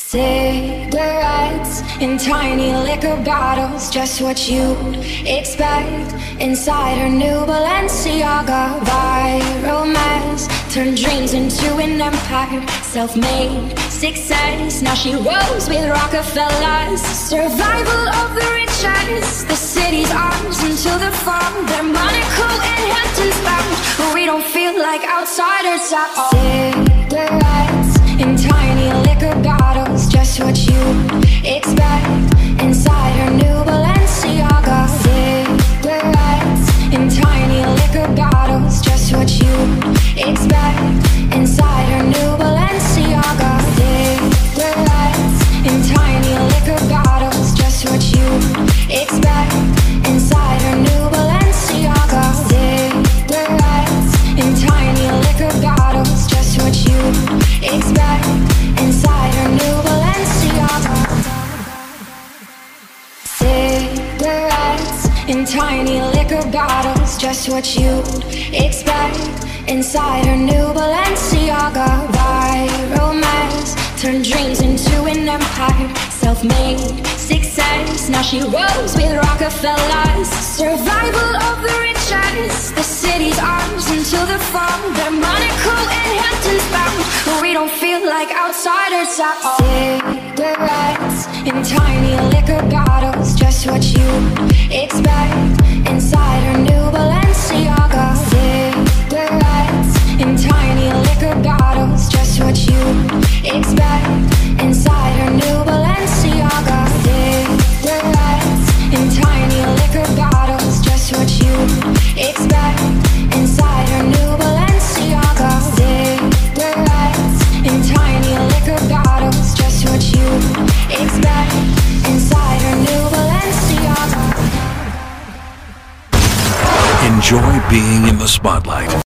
Cigarettes in tiny liquor bottles, just what you'd expect inside her new Balenciaga. Viral mess turned dreams into an empire, self-made success. Now she rolls with Rockefellers. Survival of the richest, the city's arms until the fall. They're Monaco and Hamptons bound, but we don't feel like outsiders at all. Cigarettes in tiny liquor bottles, just what you expect inside her new Balenciaga. Cigarettes in tiny liquor bottles, just what you expect inside her new Balenciaga. Cigarettes in tiny liquor bottles, just what you expect inside her new Balenciaga. Cigarettes in tiny liquor bottles, just what you expect inside her new Balenciaga. Cigarettes in tiny liquor bottles, just what you'd expect inside her new Balenciaga. Viral mess turned dreams into an empire, self-made success. Now she rolls with Rockefellers. Survival of the richest, the city's arms until the fall. They're Monaco and Hamptons bound, but we don't feel like outsiders at all. Cigarettes in tiny liquor bottles, just what you expect inside her new Balenciaga. Cigarettes in tiny liquor bottles, just what you expect inside her new Balenciaga. Cigarettes in tiny liquor bottles, just what you expect inside her new Balenciaga. Cigarettes in tiny liquor bottles, just what you expect inside her new Balenciaga. Enjoy being in the spotlight.